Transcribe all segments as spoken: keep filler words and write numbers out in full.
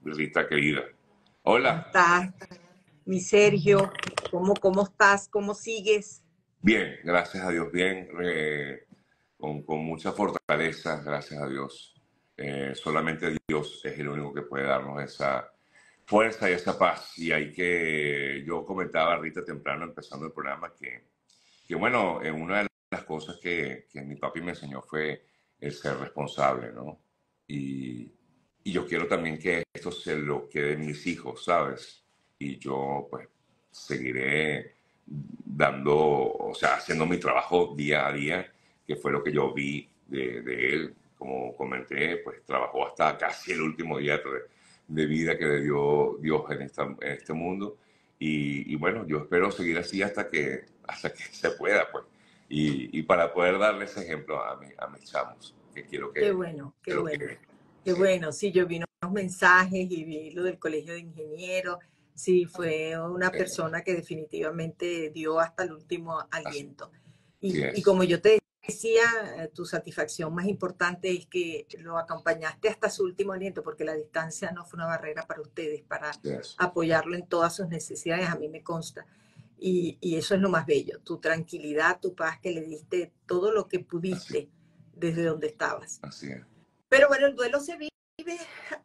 Rita querida. ¿Cómo Hola. estás, mi Sergio? ¿Cómo, cómo estás? ¿Cómo sigues? Bien, gracias a Dios, bien, eh, con, con mucha fortaleza, gracias a Dios. Eh, solamente Dios es el único que puede darnos esa fuerza y esa paz. Y hay que, yo comentaba a Rita temprano, empezando el programa, que, que bueno, eh, una de las cosas que, que mi papi me enseñó fue el ser responsable, ¿no? Y, y yo quiero también que esto se lo queden mis hijos, ¿sabes? Y yo pues seguiré dando, o sea, haciendo mi trabajo día a día, que fue lo que yo vi de, de él. Como comenté, pues trabajó hasta casi el último día de, de vida que le dio Dios en, esta, en este mundo. Y, y, bueno, yo espero seguir así hasta que, hasta que se pueda, pues. Y, y para poder darle ese ejemplo a, mi, a mis chamos, que quiero Qué que, bueno, que qué lo bueno, que... qué Sí, bueno. Sí, yo vi unos mensajes y vi lo del colegio de ingenieros. Sí, fue una eh, persona que definitivamente dio hasta el último así, aliento. así Y, y es. como yo te decía, eh, tu satisfacción más importante es que lo acompañaste hasta su último aliento, porque la distancia no fue una barrera para ustedes, para Así es. apoyarlo en todas sus necesidades, a mí me consta. Y, y eso es lo más bello, tu tranquilidad, tu paz, que le diste todo lo que Así, pudiste desde donde estabas. así es. Pero bueno, el duelo se vive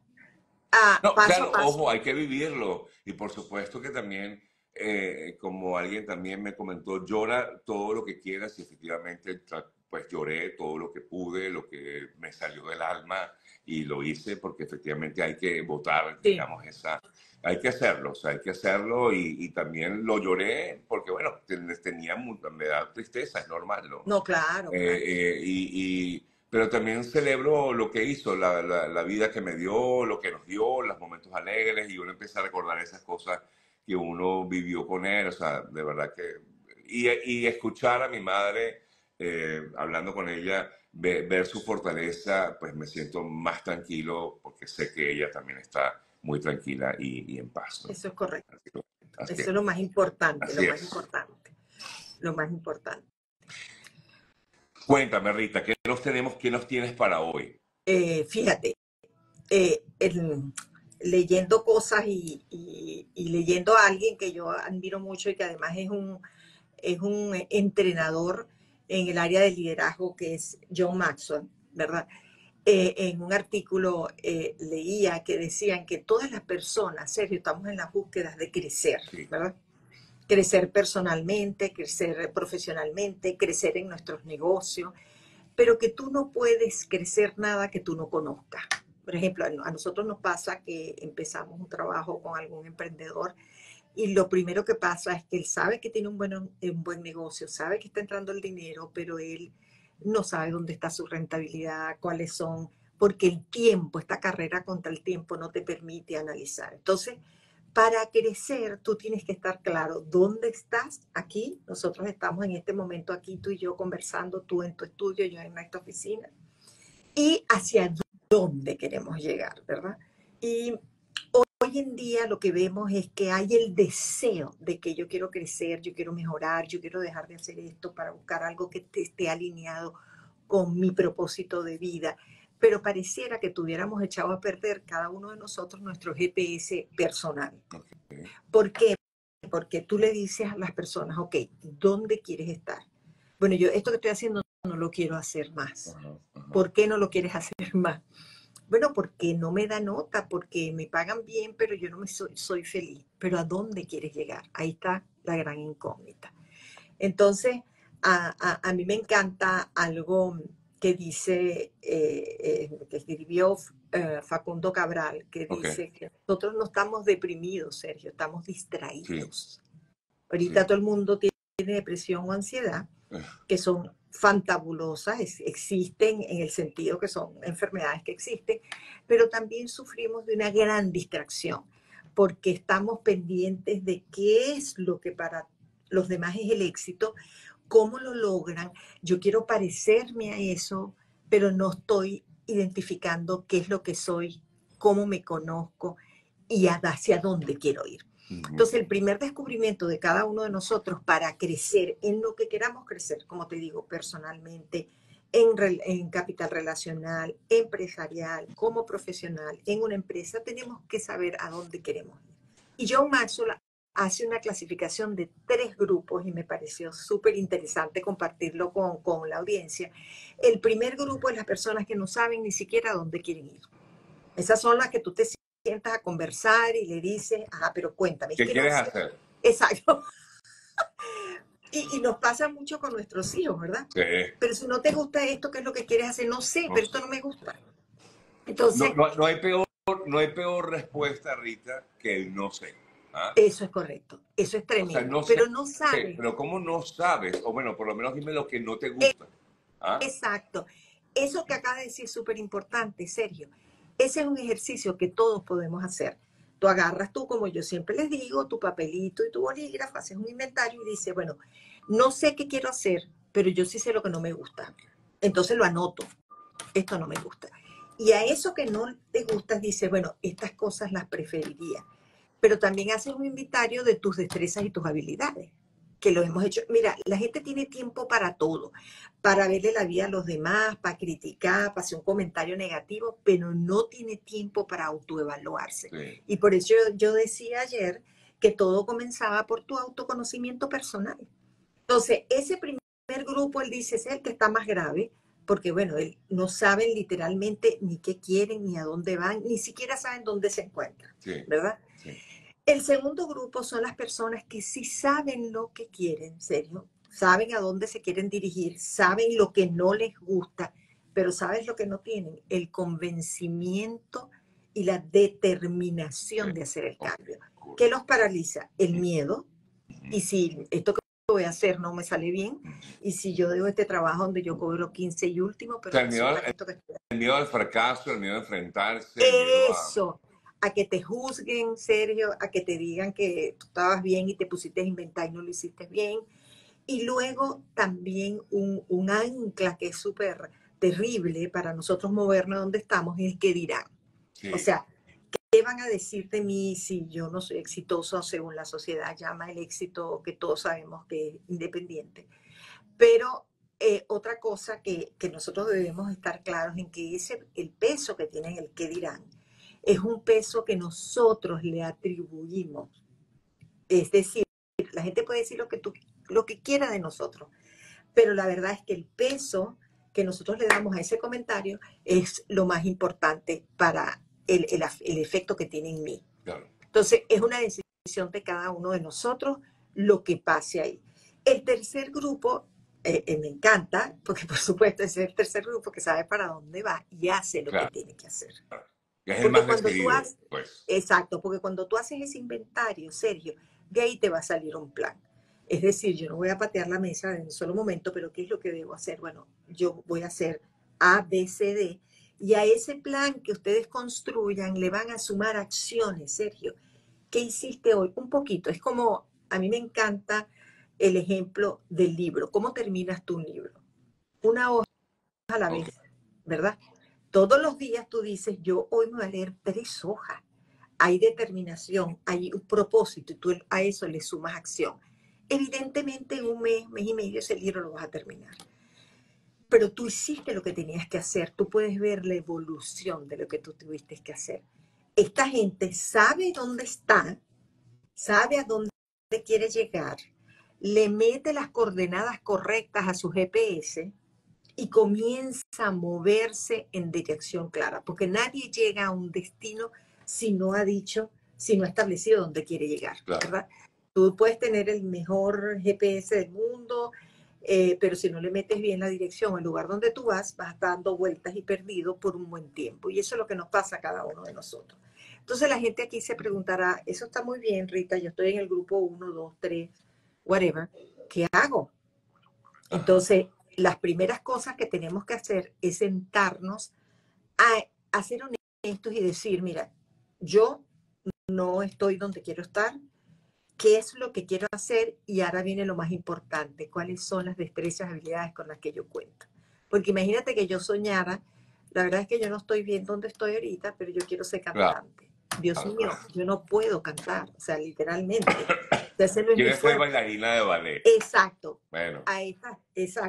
a No, paso a claro, ojo, paso. hay que vivirlo. Y por supuesto que también, eh, como alguien también me comentó, llora todo lo que quieras y efectivamente, tra- pues lloré todo lo que pude, lo que me salió del alma y lo hice porque efectivamente hay que votar, Sí, digamos, esa, hay que hacerlo, o sea, hay que hacerlo y, y también lo lloré porque, bueno, ten- tenía, mu- me da tristeza, es normal, ¿no? no, claro, claro. Eh, eh, y, y- pero también celebro lo que hizo, la, la, la vida que me dio, lo que nos dio, los momentos alegres, y uno empieza a recordar esas cosas que uno vivió con él, o sea, de verdad que... Y, y escuchar a mi madre, eh, hablando con ella, ve- ver su fortaleza, pues me siento más tranquilo porque sé que ella también está muy tranquila y, y en paz, ¿no? Eso es correcto. Así, que- así Eso es. es lo más importante, lo Así más es. importante, lo más importante. Cuéntame, Rita, ¿qué nos tenemos, qué nos tienes para hoy? Eh, fíjate, eh, el- leyendo cosas y, y- y leyendo a alguien que yo admiro mucho y que además es un, es un entrenador en el área de liderazgo, que es John Maxwell, ¿verdad? Eh, en un artículo eh, leía que decían que todas las personas, Sergio, estamos en las búsquedas de crecer, Sí. ¿verdad? Crecer personalmente, crecer profesionalmente, crecer en nuestros negocios, pero que tú no puedes crecer nada que tú no conozcas. Por ejemplo, a nosotros nos pasa que empezamos un trabajo con algún emprendedor y lo primero que pasa es que él sabe que tiene un buen, un buen negocio, sabe que está entrando el dinero, pero él no sabe dónde está su rentabilidad, cuáles son, porque el tiempo, esta carrera contra el tiempo no te permite analizar. Entonces, para crecer, tú tienes que estar claro dónde estás aquí. Nosotros estamos en este momento aquí, tú y yo conversando, tú en tu estudio, yo en nuestra oficina, y hacia dónde queremos llegar, ¿verdad? Y hoy en día lo que vemos es que hay el deseo de que yo quiero crecer, yo quiero mejorar, yo quiero dejar de hacer esto para buscar algo que te esté alineado con mi propósito de vida. Pero pareciera que tuviéramos echado a perder cada uno de nosotros nuestro G P S personal. Ok. ¿Por qué? Porque tú le dices a las personas, ok, ¿dónde quieres estar? Bueno, yo esto que estoy haciendo no lo quiero hacer más. Ajá, ajá. ¿Por qué no lo quieres hacer más? Bueno, porque no me da nota, porque me pagan bien, pero yo no me soy, soy feliz. Pero ¿a dónde quieres llegar? Ahí está la gran incógnita. Entonces, a, a, a mí me encanta algo que dice, eh, eh, que escribió eh, Facundo Cabral, que Ok, dice que nosotros no estamos deprimidos, Sergio, estamos sí, distraídos. Ahorita sí. todo el mundo tiene depresión o ansiedad, Eh, que son fantabulosas, es, existen en el sentido que son enfermedades que existen, pero también sufrimos de una gran distracción, porque estamos pendientes de qué es lo que para los demás es el éxito, cómo lo logran. Yo quiero parecerme a eso, pero no estoy identificando qué es lo que soy, cómo me conozco y hacia dónde quiero ir. ujú, Entonces, el primer descubrimiento de cada uno de nosotros para crecer en lo que queramos crecer, como te digo, personalmente, en, rel- en capital relacional, empresarial, como profesional, en una empresa, tenemos que saber a dónde queremos ir. Y John Maxwell hace una clasificación de tres grupos y me pareció súper interesante compartirlo con, con la audiencia. El primer grupo es las personas que no saben ni siquiera a dónde quieren ir. Esas son las que tú te sientas a conversar y le dices, ah, pero cuéntame, es ¿Qué que no quieres sé. hacer? Exacto. Y, y nos pasa mucho con nuestros hijos, ¿verdad? Sí. Pero si no te gusta esto, ¿qué es lo que quieres hacer? No sé, No pero sé. esto no me gusta. No, Entonces, no, no hay peor, no hay peor respuesta, Rita, que el no sé. ¿Ah? eso es correcto, eso es O sea, tremendo, no sé, pero no sabes. pero ¿cómo no sabes? O bueno, por lo menos dime lo que no te gusta. ¿Ah? Exacto. Eso que acaba de decir es súper importante, Sergio. Ese es un ejercicio que todos podemos hacer. Tú agarras tú, como yo siempre les digo, tu papelito y tu bolígrafo, haces un inventario y dices, bueno, no sé qué quiero hacer, pero yo sí sé lo que no me gusta. Entonces lo anoto. Esto no me gusta. Y a eso que no te gusta, dices, bueno, estas cosas las preferiría. Pero también haces un inventario de tus destrezas y tus habilidades, que lo hemos hecho. Mira, la gente tiene tiempo para todo, para verle la vida a los demás, para criticar, para hacer un comentario negativo, pero no tiene tiempo para autoevaluarse. Sí. Y por eso yo, yo decía ayer que todo comenzaba por tu autoconocimiento personal. Entonces, ese primer grupo, él dice, es el que está más grave, porque bueno, él no saben literalmente ni qué quieren, ni a dónde van, ni siquiera saben dónde se encuentran, Sí. ¿verdad? Sí. El segundo grupo son las personas que sí saben lo que quieren, en serio, saben a dónde se quieren dirigir, saben lo que no les gusta, pero ¿sabes lo que no tienen? El convencimiento y la determinación Sí. de hacer el Ok. cambio. Cool. ¿Qué los paraliza? El miedo. Ujú. Y si esto que voy a hacer no me sale bien, Ujú. y si yo dejo este trabajo donde yo cobro quince y último, O pero sea, el miedo, resulta que el, esto que estoy el miedo al fracaso, el miedo a enfrentarse, el miedo a... eso, a que te juzguen, Sergio, a que te digan que tú estabas bien y te pusiste a inventar y no lo hiciste bien. Y luego también un, un ancla que es súper terrible para nosotros movernos donde estamos es que dirán. Sí. O sea, ¿qué van a decir de mí si yo no soy exitoso según la sociedad llama el éxito que todos sabemos que es independiente? Pero eh, otra cosa que, que nosotros debemos estar claros en que ese, el peso que tienen el qué dirán es un peso que nosotros le atribuimos. Es decir, la gente puede decir lo que, tú, lo que quiera de nosotros, pero la verdad es que el peso que nosotros le damos a ese comentario es lo más importante para el, el, el efecto que tiene en mí. Claro. Entonces, es una decisión de cada uno de nosotros lo que pase ahí. El tercer grupo eh, eh, me encanta, porque por supuesto es el tercer grupo que sabe para dónde va y hace lo Claro. que tiene que hacer. Es el Porque más cuando tú decidido, haces, pues. exacto, porque cuando tú haces ese inventario, Sergio, de ahí te va a salir un plan. Es decir, yo no voy a patear la mesa en un solo momento, pero ¿qué es lo que debo hacer? Bueno, yo voy a hacer A, B, C, D, y a ese plan que ustedes construyan le van a sumar acciones, Sergio. ¿Qué hiciste hoy? Un poquito. Es como, a mí me encanta el ejemplo del libro. ¿Cómo terminas tu libro? Una hoja a la Ok. vez, ¿verdad? Todos los días tú dices, yo hoy me voy a leer tres hojas. Hay determinación, hay un propósito y tú a eso le sumas acción. Evidentemente en un mes, mes y medio ese libro lo vas a terminar. Pero tú hiciste lo que tenías que hacer. Tú puedes ver la evolución de lo que tú tuviste que hacer. Esta gente sabe dónde está, sabe a dónde quiere llegar, le mete las coordenadas correctas a su G P S y comienza a moverse en dirección clara, porque nadie llega a un destino si no ha dicho, si no ha establecido dónde quiere llegar, Claro. ¿verdad? Tú puedes tener el mejor G P S del mundo, eh, pero si no le metes bien la dirección al lugar donde tú vas, vas a estar dando vueltas y perdido por un buen tiempo. Y eso es lo que nos pasa a cada uno de nosotros. Entonces la gente aquí se preguntará, eso está muy bien, Rita, yo estoy en el grupo uno, dos, tres, whatever, ¿qué hago? Entonces, las primeras cosas que tenemos que hacer es sentarnos a, a ser honestos y decir, mira, yo no estoy donde quiero estar, qué es lo que quiero hacer y ahora viene lo más importante, cuáles son las destrezas, habilidades con las que yo cuento. Porque imagínate que yo soñara, la verdad es que yo no estoy bien donde estoy ahorita, pero yo quiero ser Claro. cantante. Dios Claro, mío, claro. yo no puedo cantar, o sea, literalmente. O sea, ese no es mi ¿Quieres ser fuerte. bailarina de ballet? Exacto. Bueno. Ahí está, exacto.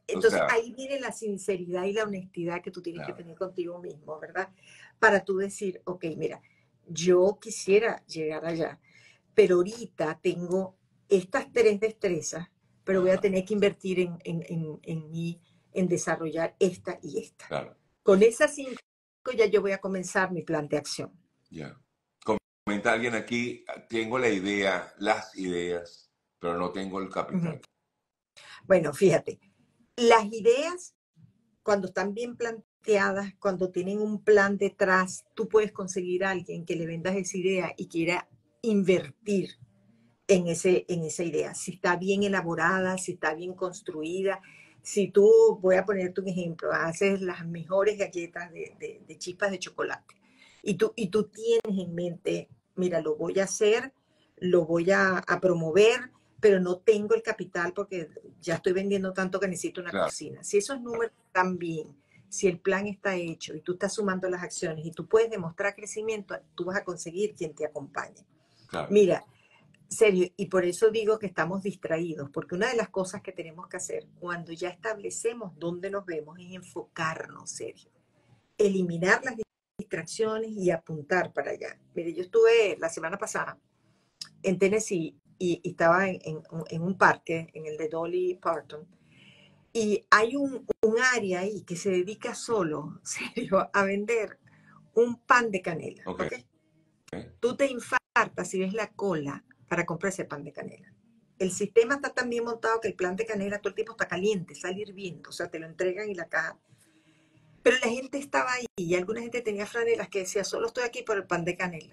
O entonces sea, ahí viene la sinceridad y la honestidad que tú tienes que claro, tener contigo mismo, ¿verdad? Para tú decir, ok, mira, yo quisiera llegar allá, pero ahorita tengo estas tres destrezas, pero voy a ajá, tener que invertir en, en, en, en mí, en desarrollar esta y esta. claro, Con esas cinco ya yo voy a comenzar mi plan de acción. ya. Comenta alguien aquí, tengo la idea, las ideas, pero no tengo el Ujú. capital. Bueno, fíjate, las ideas, cuando están bien planteadas, cuando tienen un plan detrás, tú puedes conseguir a alguien que le vendas esa idea y quiera invertir en, ese, en esa idea. Si está bien elaborada, si está bien construida, si tú, voy a ponerte un ejemplo, haces las mejores galletas de, de, de chispas de chocolate y tú, y tú tienes en mente, mira, lo voy a hacer, lo voy a, a promover, pero no tengo el capital porque ya estoy vendiendo tanto que necesito una Claro, cocina. Si esos números están bien, si el plan está hecho y tú estás sumando las acciones y tú puedes demostrar crecimiento, tú vas a conseguir quien te acompañe. claro, Mira, serio, y por eso digo que estamos distraídos, porque una de las cosas que tenemos que hacer cuando ya establecemos dónde nos vemos es enfocarnos, serio, eliminar las distracciones y apuntar para allá. Mire, yo estuve la semana pasada en Tennessee y, y estaba en, en, en, un parque, en el de Dolly Parton, y hay un, un área ahí que se dedica solo, serio, a vender un pan de canela, ok. ¿ok? Tú te infartas si ves la cola para comprar ese pan de canela. El sistema está tan bien montado que el plan de canela todo el tiempo está caliente, sale hirviendo, o sea, te lo entregan y la caja. Pero la gente estaba ahí y alguna gente tenía franelas que decía, solo estoy aquí por el pan de canela.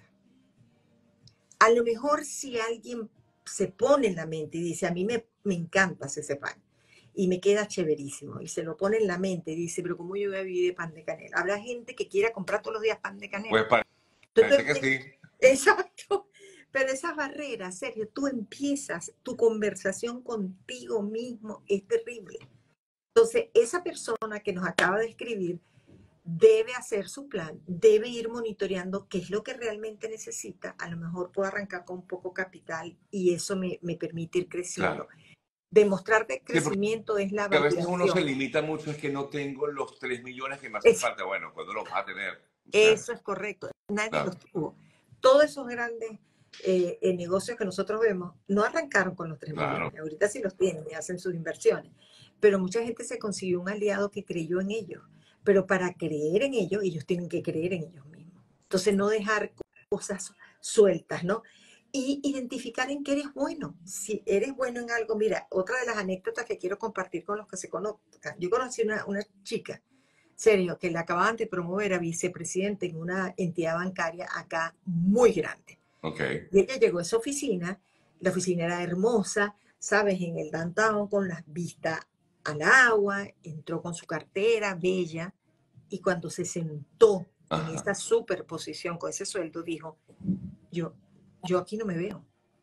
A lo mejor si alguien se pone en la mente y dice, a mí me, me encanta ese pan y me queda chéverísimo, y se lo pone en la mente y dice, pero ¿cómo yo voy a vivir de pan de canela? Habrá gente que quiera comprar todos los días pan de Pues canela. parece que Entonces, sí. exacto. Pero esas barreras, Sergio, tú empiezas tu conversación contigo mismo, es terrible. Entonces, esa persona que nos acaba de escribir debe hacer su plan, debe ir monitoreando qué es lo que realmente necesita. A lo mejor puedo arrancar con poco capital y eso me, me permite ir creciendo. Claro. Demostrar que Sí, porque crecimiento es la a veces uno se validación. limita mucho, es que no tengo los tres millones que me hacen Es, falta. Bueno, ¿cuándo los vas a tener? O sea, Eso es correcto. Nadie claro, los tuvo. Todos esos grandes eh, eh, negocios que nosotros vemos no arrancaron con los tres claro, millones. Ahorita sí los tienen y hacen sus inversiones. Pero mucha gente se consiguió un aliado que creyó en ellos. Pero para creer en ellos, ellos tienen que creer en ellos mismos. Entonces, no dejar cosas sueltas, ¿no? Y identificar en qué eres bueno. Si eres bueno en algo, mira, otra de las anécdotas que quiero compartir con los que se conozcan. Yo conocí una, una chica serio, que la acababan de promover a vicepresidente en una entidad bancaria acá muy grande. ok. Y ella llegó a esa oficina, la oficina era hermosa, sabes, en el downtown con las vistas al agua, entró con su cartera, bella, y cuando se sentó en Ajá. esa superposición con ese sueldo, dijo, yo, yo aquí no me veo.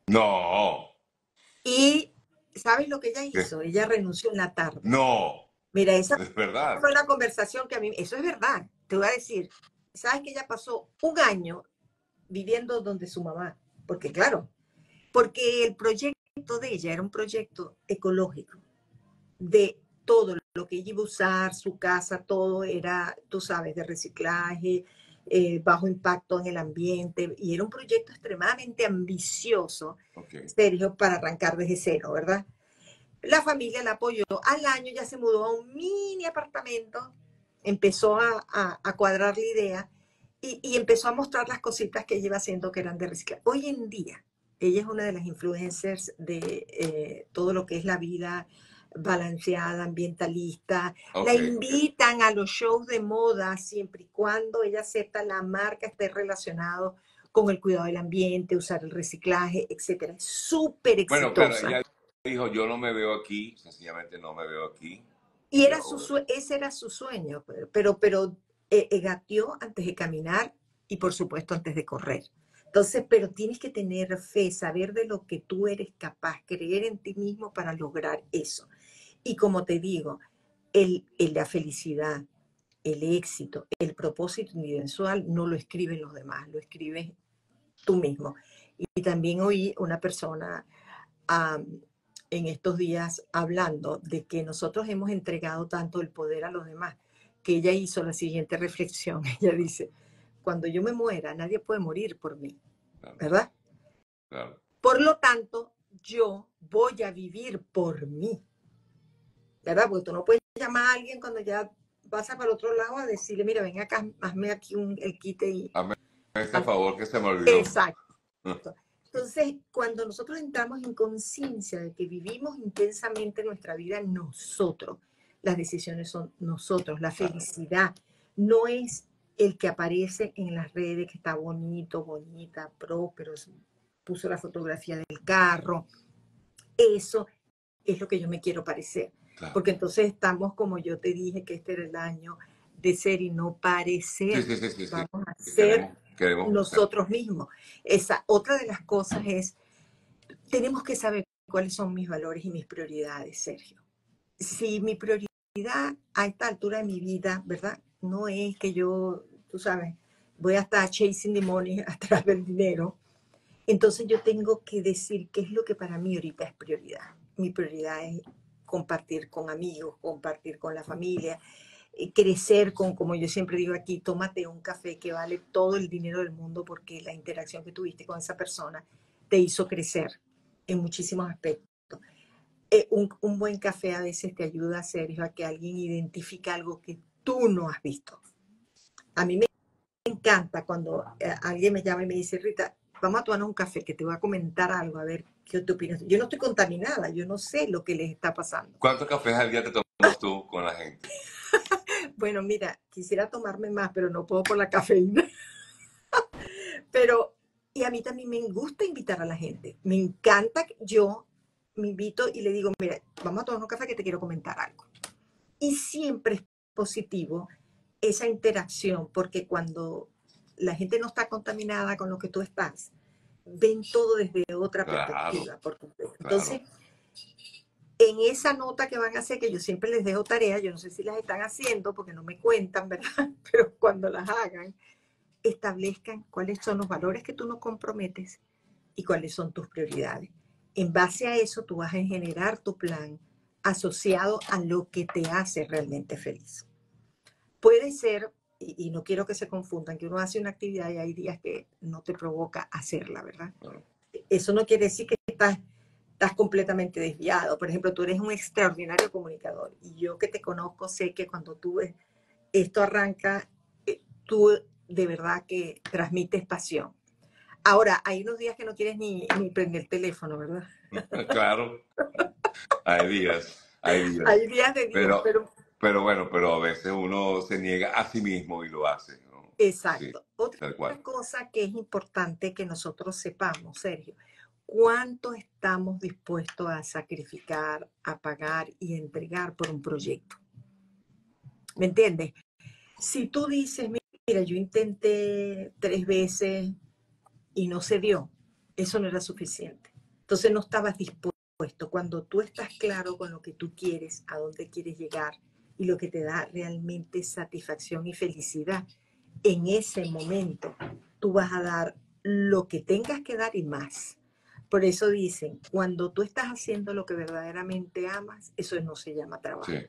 No, Y, ¿sabes lo que ella que- hizo? Ella renunció en la tarde. no, Mira, esa es verdad. fue la conversación que a mí, eso es verdad, te voy a decir, sabes que ella pasó un año viviendo donde su mamá, porque claro, porque el proyecto de ella era un proyecto ecológico, de todo lo que ella iba a usar, su casa, todo era, tú sabes, de reciclaje, eh, bajo impacto en el ambiente, y era un proyecto extremadamente ambicioso, Ok. Sergio, para arrancar desde cero, ¿verdad? La familia la apoyó. Al año ya se mudó a un mini apartamento, empezó a, a, a cuadrar la idea y, y, empezó a mostrar las cositas que ella iba haciendo que eran de reciclar. Hoy en día, ella es una de las influencers de eh, todo lo que es la vida balanceada, ambientalista. La Ok, invitan a los shows de moda siempre y cuando ella acepta la marca esté relacionado con el cuidado del ambiente, usar el reciclaje, etcétera. Es súper bueno, claro, exitosa. ella dijo, yo no me veo aquí, sencillamente no me veo aquí. Y era su Yo, sue- ese era su sueño, pero, pero eh, eh, gateó antes de caminar y por supuesto antes de correr. Entonces, pero tienes que tener fe, saber de lo que tú eres capaz, creer en ti mismo para lograr eso. Y como te digo, el, el- la felicidad, el éxito, el propósito individual no lo escriben los demás, lo escribes tú mismo. Y, y también oí una persona um, en estos días hablando de que nosotros hemos entregado tanto el poder a los demás, que ella hizo la siguiente reflexión. Ella dice, cuando yo me muera, nadie puede morir por mí, Claro, ¿verdad? claro. Por lo tanto, yo voy a vivir por mí, ¿verdad? Porque tú no puedes llamar a alguien cuando ya pasa para el otro lado a decirle, mira, ven acá, hazme aquí un, el quite y... Hazme este favor que se me olvidó. Exacto. Entonces, cuando nosotros entramos en conciencia de que vivimos intensamente nuestra vida nosotros, las decisiones son nosotros, la felicidad no es el que aparece en las redes, que está bonito, bonita, próspero, puso la fotografía del carro. Eso es lo que yo me quiero parecer. Claro. Porque entonces estamos, como yo te dije, que este era el año de ser y no parecer. Sí, sí, sí, sí, sí. Vamos a ser Queremos, queremos ser. nosotros mismos. Esa, otra de las cosas es, tenemos que saber cuáles son mis valores y mis prioridades, Sergio. Si mi prioridad a esta altura de mi vida, ¿verdad? No es que yo, tú sabes, voy a estar chasing the money atrás del dinero. Entonces yo tengo que decir qué es lo que para mí ahorita es prioridad. Mi prioridad es compartir con amigos, compartir con la familia, eh, crecer con, como yo siempre digo aquí, tómate un café que vale todo el dinero del mundo porque la interacción que tuviste con esa persona te hizo crecer en muchísimos aspectos. Eh, un, un buen café a veces te ayuda, Sergio, a que alguien identifique algo que tú no has visto. A mí me encanta cuando eh, alguien me llama y me dice, Rita, vamos a tomar un café, que te voy a comentar algo, a ver qué te opinas. Yo no estoy contaminada, yo no sé lo que les está pasando. ¿Cuántos cafés al día te tomas tú con la gente? Bueno, mira, quisiera tomarme más, pero no puedo por la cafeína. Pero, y a mí también me gusta invitar a la gente. Me encanta, yo me invito y le digo, mira, vamos a tomar un café que te quiero comentar algo. Y siempre es positivo esa interacción, porque cuando la gente no está contaminada con lo que tú estás, ven todo desde otra Claro, perspectiva. Por completo. claro. Entonces, en esa nota que van a hacer, que yo siempre les dejo tareas, yo no sé si las están haciendo porque no me cuentan, ¿verdad? Pero cuando las hagan, establezcan cuáles son los valores que tú no comprometes y cuáles son tus prioridades. En base a eso, tú vas a generar tu plan asociado a lo que te hace realmente feliz. Puede ser, y, y no quiero que se confundan, que uno hace una actividad y hay días que no te provoca hacerla, ¿verdad? Claro. Eso no quiere decir que estás, estás completamente desviado. Por ejemplo, tú eres un extraordinario comunicador y yo que te conozco sé que cuando tú ves esto arranca, eh, tú de verdad que transmites pasión. Ahora, hay unos días que no quieres ni, ni prender el teléfono, ¿verdad? Claro, hay días, hay días. Hay días de días, Pero, pero... pero bueno, pero a veces uno se niega a sí mismo y lo hace, ¿no? Exacto. Sí, Otra tal cual. cosa que es importante que nosotros sepamos, Sergio, cuánto estamos dispuestos a sacrificar, a pagar y entregar por un proyecto. ¿Me entiendes? Si tú dices, mira, yo intenté tres veces y no se dio, eso no era suficiente. Entonces no estabas dispuesto. Cuando tú estás claro con lo que tú quieres, a dónde quieres llegar y lo que te da realmente satisfacción y felicidad, en ese momento tú vas a dar lo que tengas que dar y más. Por eso dicen, cuando tú estás haciendo lo que verdaderamente amas, eso no se llama trabajo. Sí.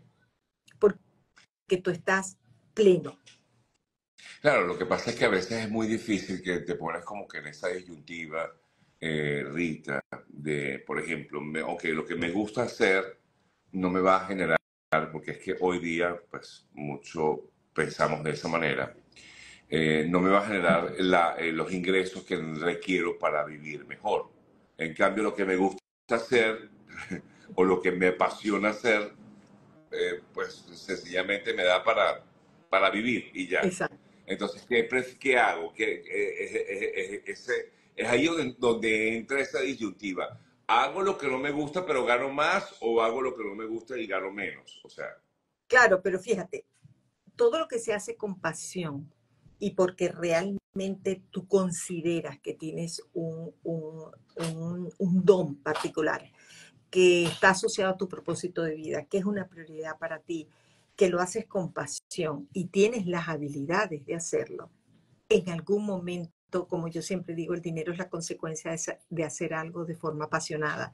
Porque tú estás pleno. Claro, lo que pasa es que a veces es muy difícil que te pones como que en esa disyuntiva, eh, Rita, de, por ejemplo, me, ok, lo que me gusta hacer no me va a generar, porque es que hoy día, pues, mucho pensamos de esa manera, eh, no me va a generar la, eh, los ingresos que requiero para vivir mejor. En cambio, lo que me gusta hacer o lo que me apasiona hacer, eh, pues sencillamente me da para, para vivir y ya. Exacto. Entonces, ¿qué, qué hago? ¿Qué, es, es, es, es, es ahí donde, donde entra esa disyuntiva. ¿Hago lo que no me gusta pero gano más o hago lo que no me gusta y gano menos? O sea... Claro, pero fíjate, todo lo que se hace con pasión y porque realmente tú consideras que tienes un, un, un, un don particular que está asociado a tu propósito de vida, que es una prioridad para ti, que lo haces con pasión y tienes las habilidades de hacerlo, en algún momento, como yo siempre digo, el dinero es la consecuencia de hacer algo de forma apasionada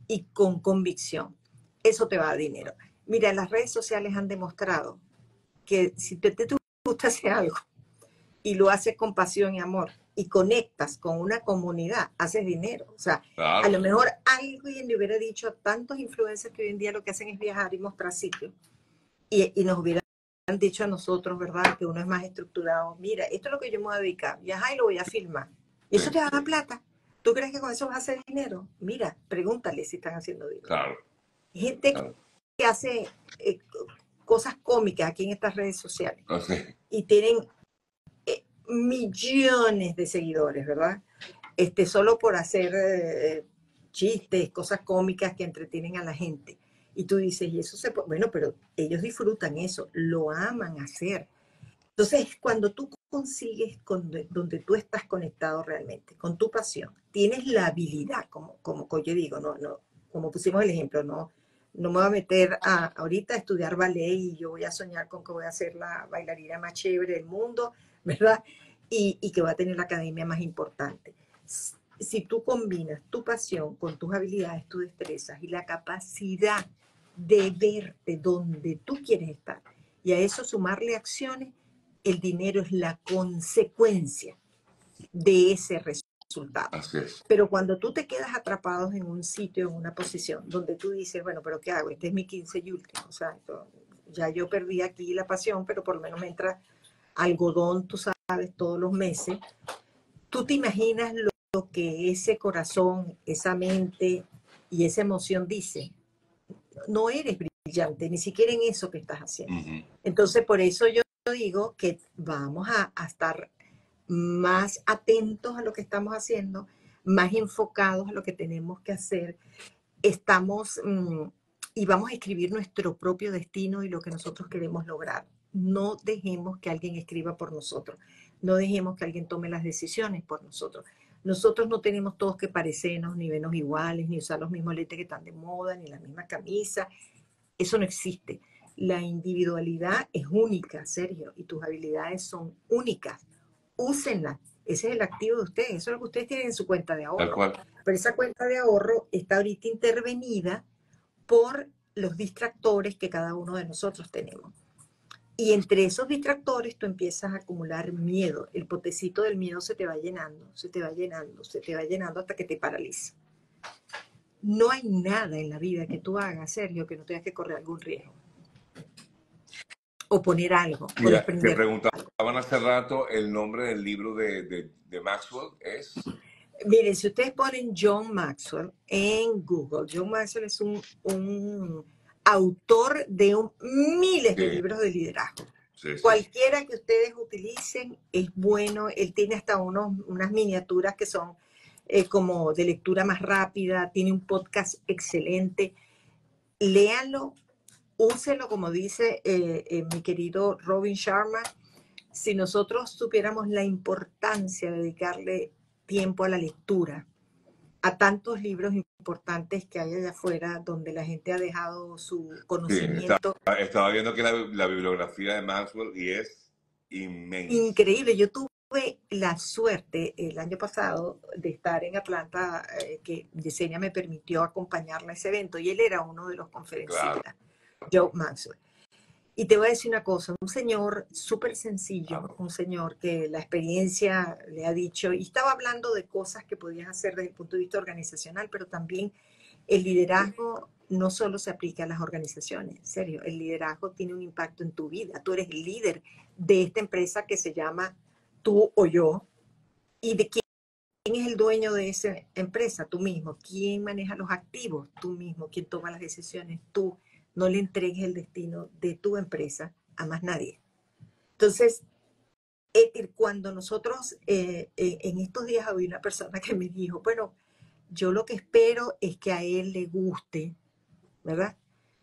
y con convicción. Eso te va a dar dinero. Mira, las redes sociales han demostrado que si te, te gusta hacer algo y lo haces con pasión y amor y conectas con una comunidad, haces dinero. O sea, a Claro, lo mejor alguien le hubiera dicho a tantos influencers que hoy en día lo que hacen es viajar y mostrar sitios y, y nos hubieran dicho a nosotros, ¿verdad? Que uno es más estructurado. Mira, esto es lo que yo me voy a dedicar. Viajar y lo voy a filmar. Y eso sí, te va a dar plata. ¿Tú crees que con eso vas a hacer dinero? Mira, pregúntale si están haciendo dinero. claro, Gente claro. que hace eh, cosas cómicas aquí en estas redes sociales Entonces, y tienen eh, millones de seguidores, ¿verdad? Este, solo por hacer eh, chistes, cosas cómicas que entretienen a la gente. Y tú dices, y eso se puede, bueno, pero ellos disfrutan eso, lo aman hacer. Entonces, cuando tú consigues con, donde tú estás conectado realmente, con tu pasión, tienes la habilidad, como, como yo digo, no, no, como pusimos el ejemplo, no, no me voy a meter a, ahorita a estudiar ballet y yo voy a soñar con que voy a ser la bailarina más chévere del mundo, ¿verdad? Y, y que voy a tener la academia más importante. Si tú combinas tu pasión con tus habilidades, tus destrezas y la capacidad de verte donde tú quieres estar, y a eso sumarle acciones, el dinero es la consecuencia de ese resultado. así es. Pero cuando tú te quedas atrapado en un sitio, en una posición, donde tú dices, bueno, pero ¿qué hago? Este es mi quince y último. O sea, ya yo perdí aquí la pasión, pero por lo menos me entra algodón, tú sabes, todos los meses. Tú te imaginas lo, lo que ese corazón, esa mente y esa emoción dice. No eres brillante, ni siquiera en eso que estás haciendo. Ujú. Entonces, por eso yo digo que vamos a, a estar más atentos a lo que estamos haciendo, más enfocados a lo que tenemos que hacer. Estamos mmm, y vamos a escribir nuestro propio destino y lo que nosotros queremos lograr. No dejemos que alguien escriba por nosotros. No dejemos que alguien tome las decisiones por nosotros. Nosotros no tenemos todos que parecernos, ni vernos iguales, ni usar los mismos lentes que están de moda, ni la misma camisa. Eso no existe. La individualidad es única, Sergio, y tus habilidades son únicas. Úsenlas. Ese es el activo de ustedes. Eso es lo que ustedes tienen en su cuenta de Tal ahorro. cual. Pero esa cuenta de ahorro está ahorita intervenida por los distractores que cada uno de nosotros tenemos. Y entre esos distractores tú empiezas a acumular miedo. El potecito del miedo se te va llenando, se te va llenando, se te va llenando hasta que te paraliza. No hay nada en la vida que tú hagas, Sergio, que no tengas que correr algún riesgo. O poner algo, o Mira, te desprender algo. preguntaban hace rato el nombre del libro de, de, de Maxwell, ¿es? Miren, si ustedes ponen John Maxwell en Google, John Maxwell es un, un autor de un, miles de Sí, libros de liderazgo. sí, sí, sí. Cualquiera que ustedes utilicen es bueno. Él tiene hasta unos, unas miniaturas que son eh, como de lectura más rápida. Tiene un podcast excelente. Léanlo, úselo, como dice eh, eh, mi querido Robin Sharma. Si nosotros supiéramos la importancia de dedicarle tiempo a la lectura, a tantos libros importantes que hay allá afuera donde la gente ha dejado su Sí, estaba, conocimiento. estaba viendo que la, la bibliografía de Maxwell y es inmensa. Increíble. Yo tuve la suerte el año pasado de estar en Atlanta, eh, que Yesenia me permitió acompañarla a ese evento y él era uno de los Claro, conferencistas, Joe Maxwell. Y te voy a decir una cosa, un señor súper sencillo, claro. un señor que la experiencia le ha dicho, y estaba hablando de cosas que podías hacer desde el punto de vista organizacional, pero también el liderazgo no solo se aplica a las organizaciones, en serio, el liderazgo tiene un impacto en tu vida. Tú eres el líder de esta empresa que se llama Tú o Yo, y de quién es el dueño de esa empresa, tú mismo. ¿Quién maneja los activos? Tú mismo. ¿Quién toma las decisiones? Tú. No le entregues el destino de tu empresa a más nadie. Entonces, cuando nosotros, eh, eh, en estos días había una persona que me dijo, bueno, yo lo que espero es que a él le guste, ¿verdad?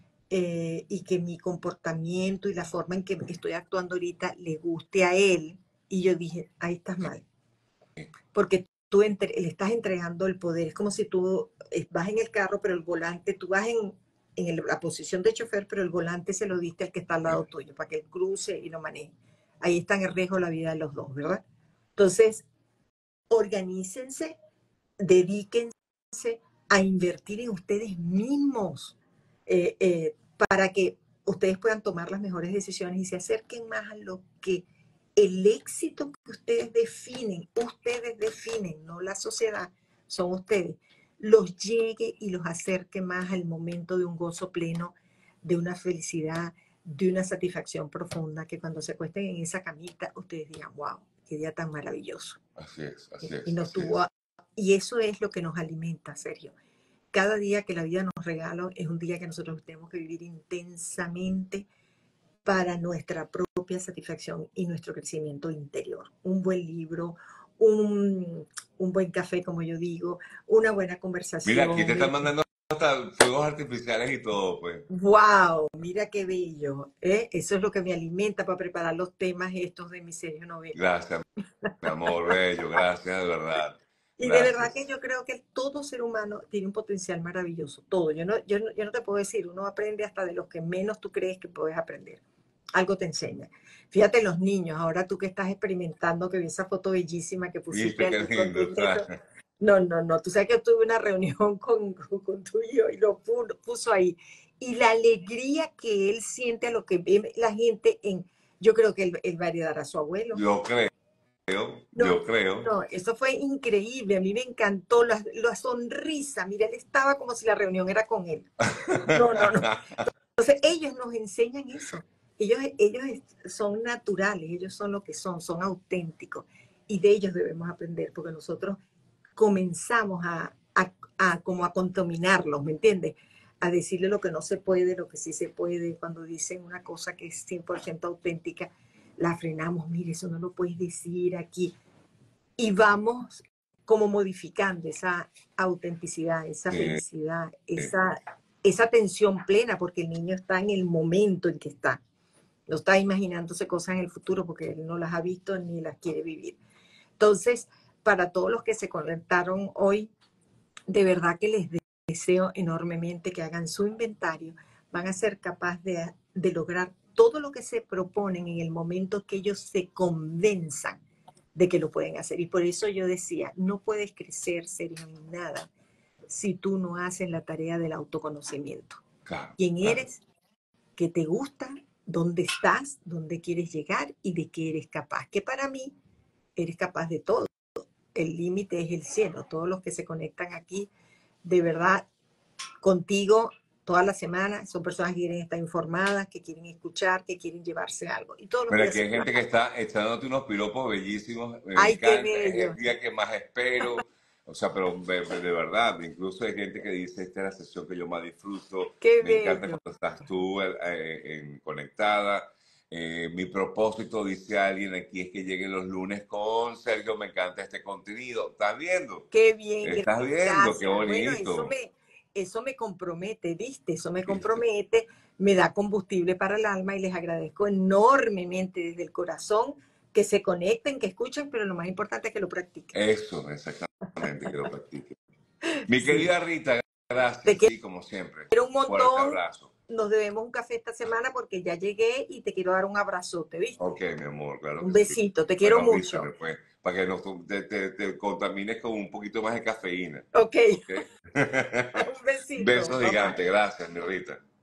Eh, y que mi comportamiento y la forma en que estoy actuando ahorita le guste a él. Y yo dije, ahí estás mal. Porque tú entre, le estás entregando el poder. Es como si tú vas en el carro, pero el volante, tú vas en, en el, la posición de chofer, pero el volante se lo diste al que está al lado tuyo, para que él cruce y lo maneje. Ahí está en riesgo la vida de los dos, ¿verdad? Entonces, organícense, dedíquense, a invertir en ustedes mismos eh, eh, para que ustedes puedan tomar las mejores decisiones y se acerquen más a lo que el éxito que ustedes definen, ustedes definen, no la sociedad, son ustedes, los llegue y los acerque más al momento de un gozo pleno, de una felicidad, de una satisfacción profunda, que cuando se acuesten en esa camita, ustedes digan, wow, qué día tan maravilloso. Así es, así Y, es, nos así tuvo es. a- y eso es lo que nos alimenta, Sergio. Cada día que la vida nos regala es un día que nosotros tenemos que vivir intensamente para nuestra propia satisfacción y nuestro crecimiento interior. Un buen libro, un, un buen café, como yo digo, una buena Mira, aquí te conversación. están mandando hasta fuegos artificiales y todo, pues. ¡Wow! Mira qué bello. ¿Eh? Eso es lo que me alimenta para preparar los temas estos de mi serie novela. Gracias, mi amor, bello, gracias, de verdad. Y de verdad que Gracias. yo creo que todo ser humano tiene un potencial maravilloso, todo. Yo no, yo no, yo no te puedo decir, uno aprende hasta de los que menos tú crees que puedes aprender. Algo te enseña. Fíjate los niños, ahora tú que estás experimentando, que vi esa foto bellísima que pusiste Viste qué allí con lindo tu nieto. está. No, no, no, tú sabes que yo tuve una reunión con, con, con tu hijo y lo pu- puso ahí. Y la alegría que él siente a lo que ve la gente en, yo creo que él, él va a heredar a su abuelo. Yo creo, No, yo creo. no, eso fue increíble. A mí me encantó la, la sonrisa. Mira, él estaba como si la reunión era con él. No, no, no. Entonces, ellos nos enseñan eso. Ellos, ellos son naturales, ellos son lo que son, son auténticos. Y de ellos debemos aprender, porque nosotros comenzamos a, a, a como a contaminarlos, ¿me entiendes? A decirle lo que no se puede, lo que sí se puede. Cuando dicen una cosa que es cien por ciento auténtica, la frenamos. Mire, eso no lo puedes decir aquí. Y vamos como modificando esa autenticidad, esa Sí, felicidad, esa, esa atención plena, porque el niño está en el momento en que está. No está imaginándose cosas en el futuro porque él no las ha visto ni las quiere vivir. Entonces, para todos los que se conectaron hoy, de verdad que les deseo enormemente que hagan su inventario. Van a ser capaces de, de lograr todo lo que se proponen en el momento que ellos se convenzan de que lo pueden hacer. Y por eso yo decía, no puedes crecer, Sergio, en nada si tú no haces la tarea del autoconocimiento. claro, ¿Quién claro. eres? ¿Qué te gusta? ¿Dónde estás? ¿Dónde quieres llegar? ¿Y de qué eres capaz? Que para mí eres capaz de todo. El límite es el cielo. Todos los que se conectan aquí, de verdad, contigo toda la semana, son personas que quieren estar informadas, que quieren escuchar, que quieren llevarse algo. Y todos los Pero días aquí se hay gente que trabaja. está echándote unos piropos bellísimos. Me ¡Ay, qué encanta, es bello! el día que más espero. O sea, pero de, de verdad, incluso hay gente que dice, esta es la sesión que yo más disfruto. ¡Qué Me encanta bello! cuando estás tú eh, eh, en- conectada. Eh, mi propósito, dice alguien aquí, es que lleguen los lunes con Sergio. Me encanta este contenido. ¿Estás viendo? ¡Qué bien! ¿Estás viendo? Qué Gracias. Bueno, eso bonito. me, eso me compromete, ¿viste? Eso me compromete, me da combustible para el alma y les agradezco enormemente desde el corazón que se conecten, que escuchen, pero lo más importante es que lo practiquen. Eso, exactamente, que lo practique. Mi Sí, querida Rita, te gracias, sí, como siempre. quiero un Fuerte montón. abrazo. Nos debemos un café esta semana porque ya llegué y te quiero dar un abrazote, ¿viste? Ok, mi amor, claro Un que sí. besito, te quiero Bueno, mucho. avísame, pues, para que no te, te, te contamines con un poquito más de cafeína. Ok, Ok. un besito. Besos Bye gigantes, bye. gracias, mi Rita.